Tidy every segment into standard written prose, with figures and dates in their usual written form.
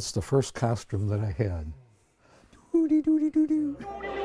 It's the first costume that I had. Doody doody doo doo.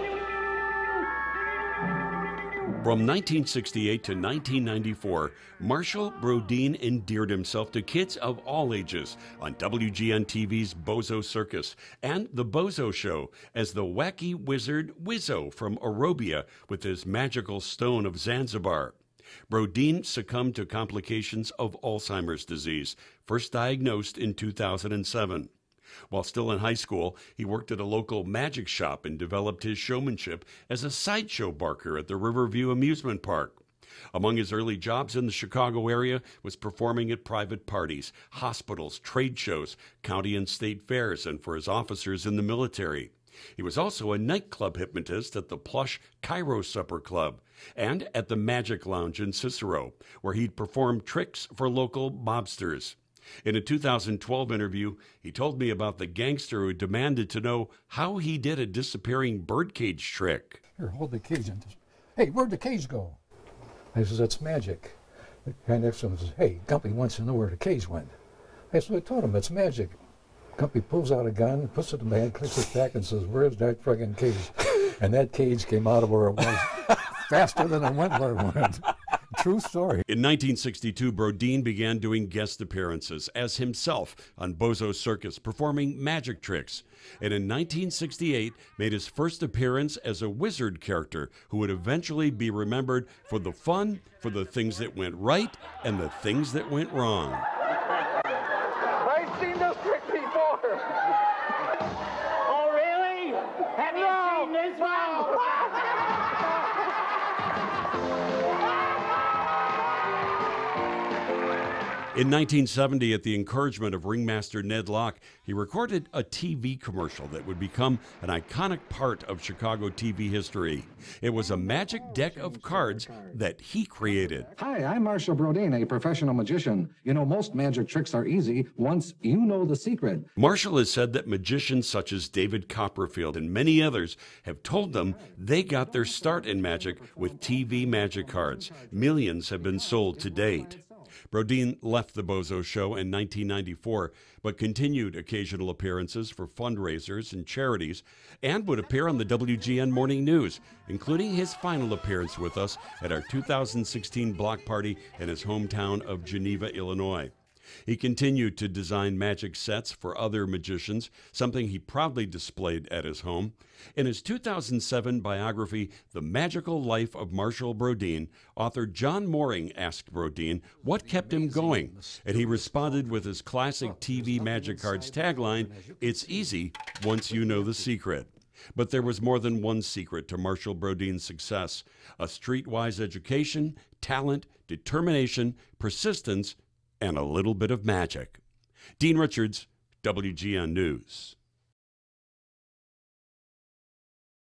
From 1968 to 1994, Marshall Brodien endeared himself to kids of all ages on WGN TV's Bozo Circus and The Bozo Show as the wacky wizard Wizzo from Arabia with his magical stone of Zanzibar. Brodien succumbed to complications of Alzheimer's disease, first diagnosed in 2007. While still in high school, he worked at a local magic shop and developed his showmanship as a sideshow barker at the Riverview Amusement Park. Among his early jobs in the Chicago area was performing at private parties, hospitals, trade shows, county and state fairs, and for his officers in the military. He was also a nightclub hypnotist at the plush Cairo Supper Club and at the Magic Lounge in Cicero, where he'd perform tricks for local mobsters. In a 2012 interview, he told me about the gangster who demanded to know how he did a disappearing birdcage trick. Here, hold the cage. And just, hey, where'd the cage go? I says, that's magic. The guy next to him says, hey, Gumpy wants to know where the cage went. I said, I told him, it's magic. Gumpy pulls out a gun, puts it in the hand, clicks it back, and says, where's that friggin' cage? And that cage came out of where it was faster than it went where it went. True story. In 1962, Brodien began doing guest appearances as himself on Bozo Circus, performing magic tricks. And in 1968, made his first appearance as a wizard character who would eventually be remembered for the fun, for the things that went right, and the things that went wrong. I've seen this trick before. Oh, really? Have you seen this one? In 1970, at the encouragement of ringmaster Ned Locke, he recorded a TV commercial that would become an iconic part of Chicago TV history. It was a magic deck of cards that he created. Hi, I'm Marshall Brodien, a professional magician. You know, most magic tricks are easy once you know the secret. Marshall has said that magicians such as David Copperfield and many others have told them they got their start in magic with TV magic cards. Millions have been sold to date. Brodien left the Bozo Show in 1994, but continued occasional appearances for fundraisers and charities, and would appear on the WGN Morning News, including his final appearance with us at our 2016 block party in his hometown of Geneva, Illinois. He continued to design magic sets for other magicians, something he proudly displayed at his home. In his 2007 biography, The Magical Life of Marshall Brodien, author John Mooring asked Brodien what kept him going, and he responded with his classic TV Magic Cards tagline, "It's easy once you know the secret." But there was more than one secret to Marshall Brodien's success: a streetwise education, talent, determination, persistence, and a little bit of magic. Dean Richards, WGN News.